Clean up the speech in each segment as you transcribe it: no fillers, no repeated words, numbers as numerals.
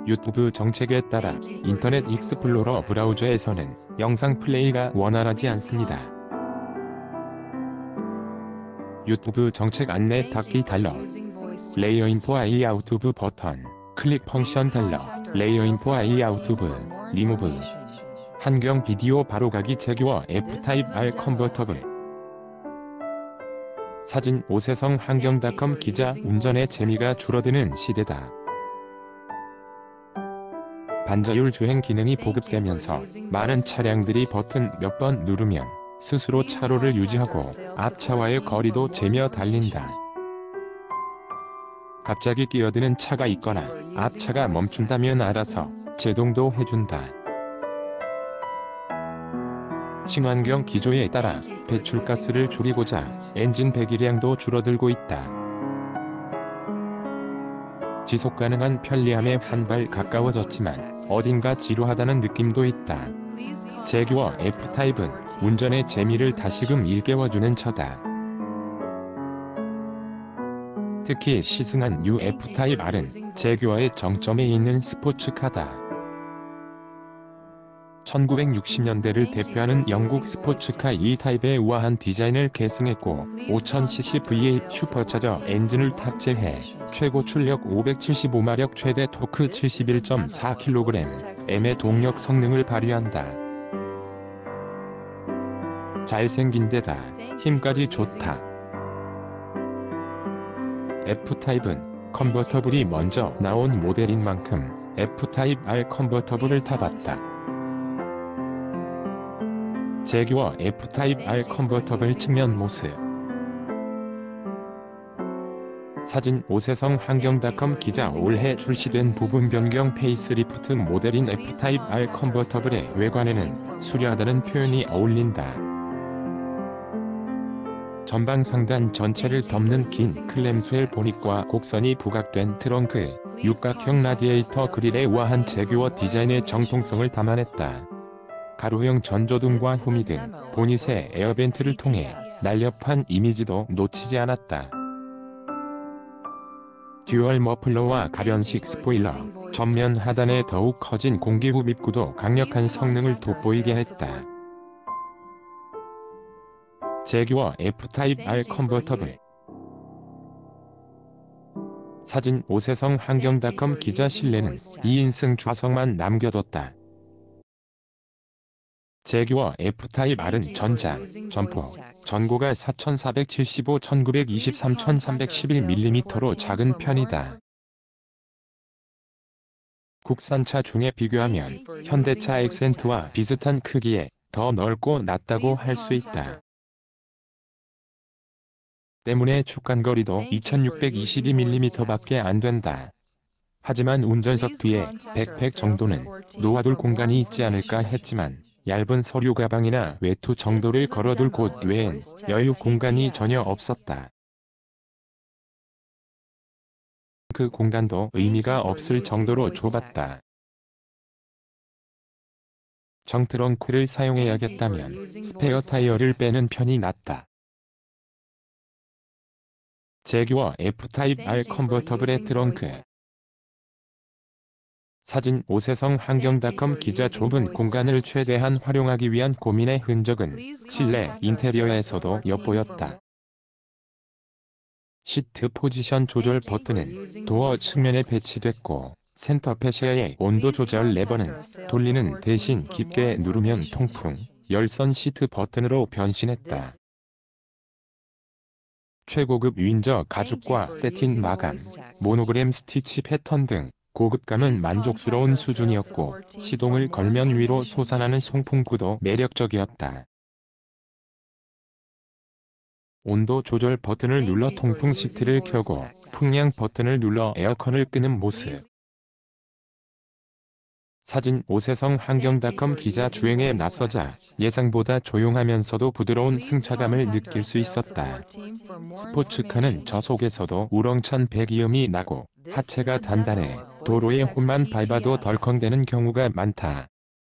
유튜브 정책에 따라 인터넷 익스플로러 브라우저에서는 영상 플레이가 원활하지 않습니다. 유튜브 정책 안내 닫기 달러 레이어 인포 아이 아우투브 버튼 클릭 펑션 달러 레이어 인포 아이 아우투브 리무브 한경 비디오 바로가기 제규어 F타입 R 컨버터블 사진 오세성 한경닷컴 기자 운전의 재미가 줄어드는 시대다. 반자율 주행 기능이 보급되면서 많은 차량들이 버튼 몇 번 누르면 스스로 차로를 유지하고 앞차와의 거리도 재며 달린다. 갑자기 끼어드는 차가 있거나 앞차가 멈춘다면 알아서 제동도 해준다. 친환경 기조에 따라 배출가스를 줄이고자 엔진 배기량도 줄어들고 있다. 지속가능한 편리함에 한 발 가까워졌지만 어딘가 지루하다는 느낌도 있다. 제규어 F타입은 운전의 재미를 다시금 일깨워주는 차다. 특히 시승한 뉴 F타입 R은 제규어의 정점에 있는 스포츠카다. 1960년대를 대표하는 영국 스포츠카 E타입의 우아한 디자인을 계승했고 5000cc V8 슈퍼차저 엔진을 탑재해 최고 출력 575마력 최대 토크 71.4kg의 동력 성능을 발휘한다. 잘생긴 데다 힘까지 좋다. F타입은 컨버터블이 먼저 나온 모델인 만큼 F타입 R 컨버터블을 타봤다. 제규어 F타입 R 컨버터블 측면 모습 사진 오세성 한경닷컴 기자 올해 출시된 부분 변경 페이스리프트 모델인 F타입 R 컨버터블의 외관에는 수려하다는 표현이 어울린다. 전방 상단 전체를 덮는 긴 클램스웰 보닛과 곡선이 부각된 트렁크, 육각형 라디에이터 그릴의 우아한 제규어 디자인의 정통성을 담아냈다. 가로형 전조등과 후미 등 보닛의 에어벤트를 통해 날렵한 이미지도 놓치지 않았다. 듀얼 머플러와 가변식 스포일러, 전면 하단에 더욱 커진 공기흡 입구도 강력한 성능을 돋보이게 했다. 제규어 F타입 R 컨버터블 사진 오세성 한경닷컴 기자 실내는 2인승 좌석만 남겨뒀다. 제규어 F타입 R은 전장, 전폭, 전고가 4475, 1920, 3311mm로 작은 편이다. 국산차 중에 비교하면 현대차 액센트와 비슷한 크기에 더 넓고 낮다고 할 수 있다. 때문에 축간거리도 2622mm밖에 안 된다. 하지만 운전석 뒤에 백팩 정도는 놓아둘 공간이 있지 않을까 했지만 얇은 서류 가방이나 외투 정도를 걸어둘 곳 외엔 여유 공간이 전혀 없었다. 그 공간도 의미가 없을 정도로 좁았다. 정트렁크를 사용해야겠다면 스페어 타이어를 빼는 편이 낫다. 제규어 F타입 R 컨버터블의 트렁크 사진 오세성 한경닷컴 기자 좁은 공간을 최대한 활용하기 위한 고민의 흔적은 실내 인테리어에서도 엿보였다. 시트 포지션 조절 버튼은 도어 측면에 배치됐고 센터 패시아의 온도 조절 레버는 돌리는 대신 깊게 누르면 통풍, 열선 시트 버튼으로 변신했다. 최고급 윈저 가죽과 세틴 마감, 모노그램 스티치 패턴 등 고급감은 만족스러운 수준이었고 시동을 걸면 위로 솟아나는 송풍구도 매력적이었다. 온도 조절 버튼을 눌러 통풍 시트를 켜고 풍량 버튼을 눌러 에어컨을 끄는 모습. 사진 오세성 한경닷컴 기자 주행에 나서자 예상보다 조용하면서도 부드러운 승차감을 느낄 수 있었다. 스포츠카는 저속에서도 우렁찬 배기음이 나고 하체가 단단해 도로에 홈만 밟아도 덜컹대는 경우가 많다.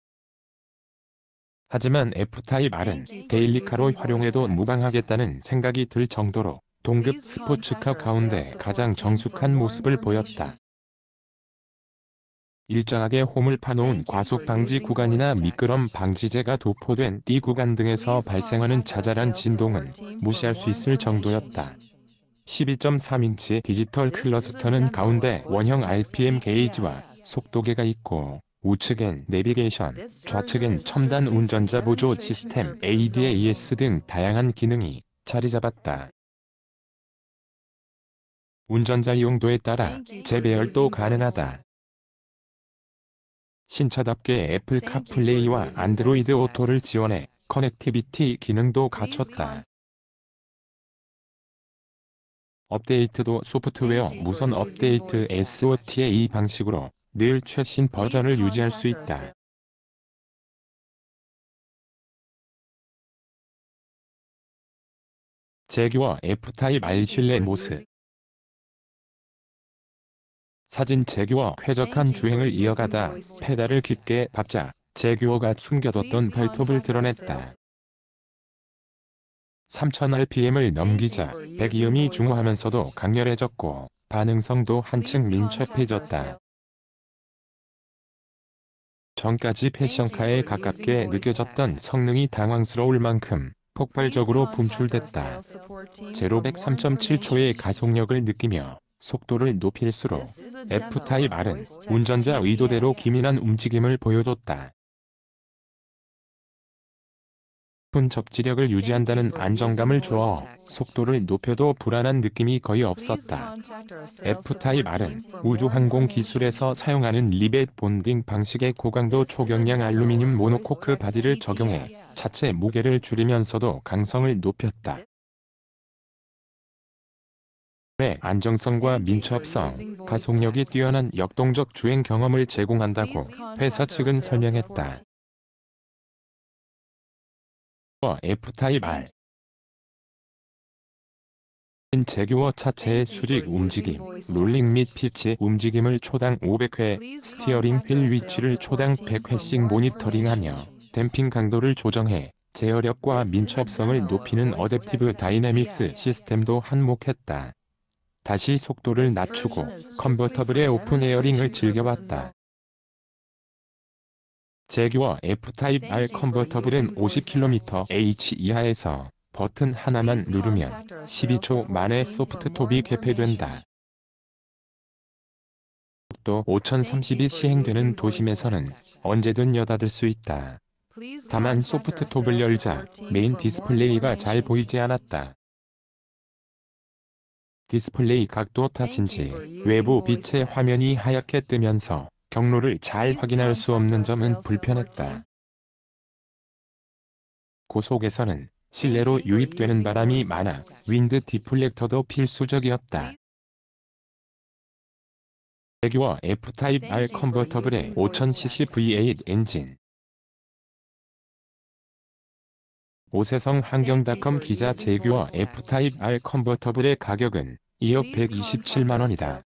하지만 F타입 R은 데일리카로 활용해도 무방하겠다는 생각이 들 정도로 동급 스포츠카 가운데 가장 정숙한 모습을 보였다. 일정하게 홈을 파놓은 과속 방지 구간이나 미끄럼 방지제가 도포된 D 구간 등에서 발생하는 자잘한 진동은 무시할 수 있을 정도였다. 12.3인치 디지털 클러스터는 가운데 원형 RPM 게이지와 속도계가 있고 우측엔 내비게이션, 좌측엔 첨단 운전자 보조 시스템 ADAS 등 다양한 기능이 자리 잡았다. 운전자 이용도에 따라 재배열도 가능하다. 신차답게 애플 카플레이와 안드로이드 오토를 지원해 커넥티비티 기능도 갖췄다. 업데이트도 소프트웨어 무선 업데이트 SOTA 방식으로 늘 최신 버전을 유지할 수 있다. 제규어 F타입 R 실내 모습. 사진 제규어 쾌적한 주행을 이어가다 페달을 깊게 밟자 제규어가 숨겨뒀던 발톱을 드러냈다. 3000rpm을 넘기자 배기음이 중후하면서도 강렬해졌고 반응성도 한층 민첩해졌다. 전까지 패션카에 가깝게 느껴졌던 성능이 당황스러울 만큼 폭발적으로 분출됐다. 제로 103.7초의 가속력을 느끼며 속도를 높일수록 F타입 R은 운전자 의도대로 기민한 움직임을 보여줬다. 높은 접지력을 유지한다는 안정감을 주어 속도를 높여도 불안한 느낌이 거의 없었다. F타입 R은 우주항공 기술에서 사용하는 리벳 본딩 방식의 고강도 초경량 알루미늄 모노코크 바디를 적용해 차체 무게를 줄이면서도 강성을 높였다. 안정성과 민첩성, 가속력이 뛰어난 역동적 주행 경험을 제공한다고 회사 측은 설명했다. F타입 R 제규어 차체의 수직 움직임, 롤링 및 피치 움직임을 초당 500회, 스티어링 휠 위치를 초당 100회씩 모니터링하며 댐핑 강도를 조정해 제어력과 민첩성을 높이는 어댑티브 다이내믹스 시스템도 한몫했다. 다시 속도를 낮추고 컨버터블의 오픈 에어링을 즐겨봤다. 제규어 F타입 R 컨버터블은 50km/h 이하에서 버튼 하나만 누르면 12초 만에 소프트톱이 개폐된다. 속도 5030이 시행되는 도심에서는 언제든 여닫을 수 있다. 다만 소프트톱을 열자 메인 디스플레이가 잘 보이지 않았다. 디스플레이 각도 탓인지 외부 빛의 화면이 하얗게 뜨면서 경로를 잘 확인할 수 없는 점은 불편했다. 고속에서는 실내로 유입되는 바람이 많아 윈드 디플렉터도 필수적이었다. 제규어 F타입 R 컨버터블의 5000cc V8 엔진. 오세성 환경닷컴 기자 제규어 F타입 R 컨버터블의 가격은 2억 127만 원이다.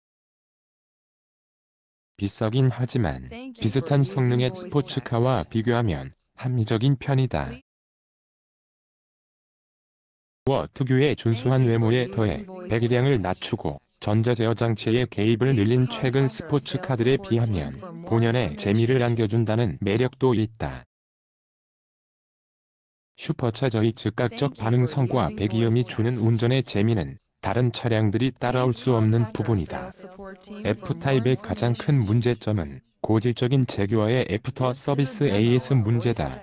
비싸긴 하지만 비슷한 성능의 스포츠카와 비교하면 합리적인 편이다. 특유의 준수한 외모에 더해 배기량을 낮추고 전자제어 장치의 개입을 늘린 최근 스포츠카들에 비하면 본연의 재미를 안겨준다는 매력도 있다. 슈퍼차저의 즉각적 반응성과 배기음이 주는 운전의 재미는 다른 차량들이 따라올 수 없는 부분이다. F타입의 가장 큰 문제점은 고질적인 제규어의 애프터 서비스 AS 문제다.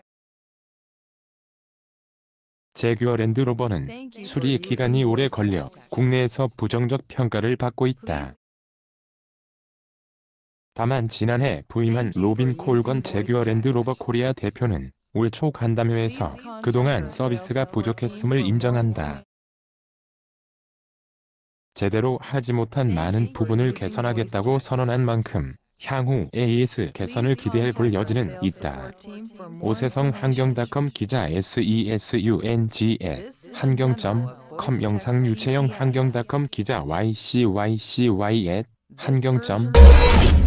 제규어 랜드로버는 수리 기간이 오래 걸려 국내에서 부정적 평가를 받고 있다. 다만 지난해 부임한 로빈 콜건 제규어 랜드로버 코리아 대표는 올 초 간담회에서 그동안 서비스가 부족했음을 인정한다. 제대로 하지 못한 많은 부분을 개선하겠다고 선언한 만큼 향후 AS 개선을 기대해 볼 여지는 있다. 오세성 환경닷컴 기자 SESUNG의 한경.com 영상 유채영 환경닷컴 기자 YCYCY@한경.